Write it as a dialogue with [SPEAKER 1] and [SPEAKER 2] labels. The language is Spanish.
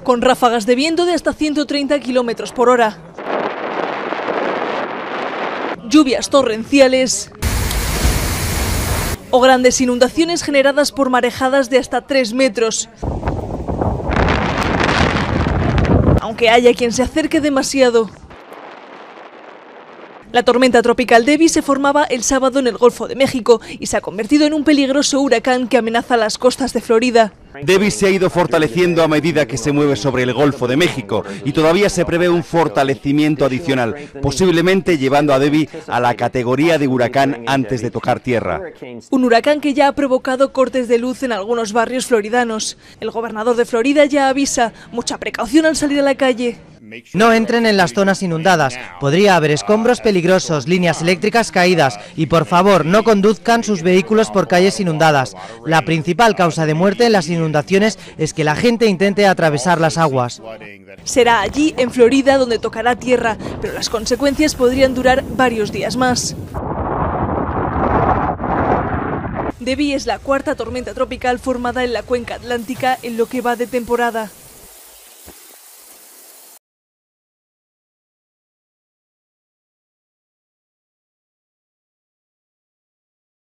[SPEAKER 1] con ráfagas de viento de hasta 130 kilómetros por hora. Lluvias torrenciales o grandes inundaciones generadas por marejadas de hasta 3 metros. Aunque haya quien se acerque demasiado. La tormenta tropical Debby se formaba el sábado en el Golfo de México y se ha convertido en un peligroso huracán que amenaza las costas de Florida.
[SPEAKER 2] Debby se ha ido fortaleciendo a medida que se mueve sobre el Golfo de México y todavía se prevé un fortalecimiento adicional, posiblemente llevando a Debby a la categoría de huracán antes de tocar tierra.
[SPEAKER 1] Un huracán que ya ha provocado cortes de luz en algunos barrios floridanos. El gobernador de Florida ya avisa: mucha precaución al salir a la calle.
[SPEAKER 3] No entren en las zonas inundadas, podría haber escombros peligrosos, líneas eléctricas caídas y por favor no conduzcan sus vehículos por calles inundadas. La principal causa de muerte en las inundaciones es que la gente intente atravesar las aguas.
[SPEAKER 1] Será allí, en Florida, donde tocará tierra, pero las consecuencias podrían durar varios días más. Debby es la cuarta tormenta tropical formada en la cuenca atlántica en lo que va de temporada.